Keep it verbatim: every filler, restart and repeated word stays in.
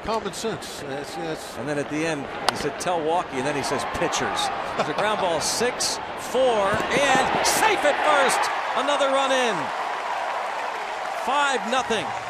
common sense. That's, that's... And then at the end, he said, tell Walkie, and then he says pitchers. There's a ground ball, six, four, and safe at first. Another run in. Five, nothing.